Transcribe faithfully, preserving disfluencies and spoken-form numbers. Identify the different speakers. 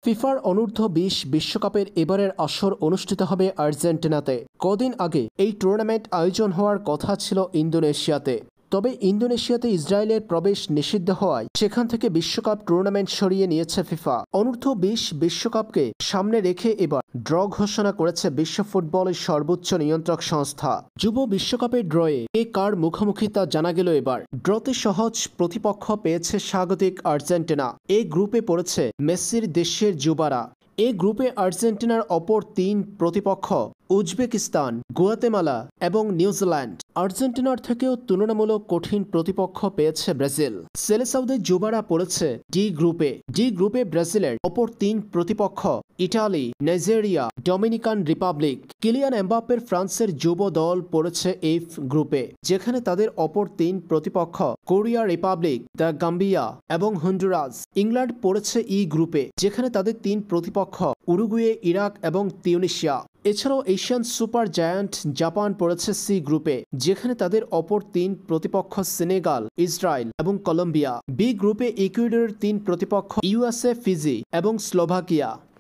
Speaker 1: ফিফার অনূর্ধ্ব বিশ বিশ্বকাপের এবারের আসর অনুষ্ঠিত হবে আর্জেন্টিনাতে। কদিন আগে এই টুর্নামেন্ট আয়োজন হওয়ার কথা ছিল ইন্দোনেশিয়াতে। তবে ইন্দোনেশিয়াতে ইসরায়েলের প্রবেশ নিষিদ্ধ হওয়ায় সেখান থেকে বিশ্বকাপ টুর্নামেন্ট সরিয়ে নিয়েছে ফিফা। অনূর্ধ্ব বিশ বিশ্বকাপকে সামনে রেখে এবার ড্র ঘোষণা করেছে বিশ্ব ফুটবলের সর্বোচ্চ নিয়ন্ত্রক সংস্থা। যুব বিশ্বকাপের ড্রয়ে কে কার মুখোমুখি তা জানা গেল এবার। ড্রতে সহজ প্রতিপক্ষ পেয়েছে স্বাগতিক আর্জেন্টিনা। এই গ্রুপে পড়েছে মেসির দেশের যুবারা। এই গ্রুপে আর্জেন্টিনার অপর তিন প্রতিপক্ষ উজবেকিস্তান, গুয়াতেমালা এবং নিউজিল্যান্ড। আর্জেন্টিনার থেকেও তুলনামূলক কঠিন প্রতিপক্ষ পেয়েছে ব্রাজিল। সেলেসাউদের যুবারা পড়েছে ডি গ্রুপে। ডি গ্রুপে ব্রাজিলের অপর তিন প্রতিপক্ষ Italy, Nigeria, Dominican Republic. Kylian এমবাপ্পের ফ্রান্সের যুব দল পড়েছে এফ গ্রুপে, যেখানে তাদের অপর তিন প্রতিপক্ষ কোরিয়া রিপাবলিক, দ্য গাম্বিয়া এবং হন্ডুরাস। ইংল্যান্ড পড়েছে ই গ্রুপে, যেখানে তাদের তিন প্রতিপক্ষ উরুগুয়ে, ইরাক এবং তিউনিসিয়া। এছাড়াও এশিয়ান সুপার জায়ান্ট জাপান পড়েছে সি গ্রুপে, যেখানে তাদের অপর তিন প্রতিপক্ষ সেনেগাল, ইসরায়েল এবং কলম্বিয়া। বি গ্রুপে ইকুয়েডরের তিন প্রতিপক্ষ ইউএসএ, ফিজি এবং স্লোভাকিয়া।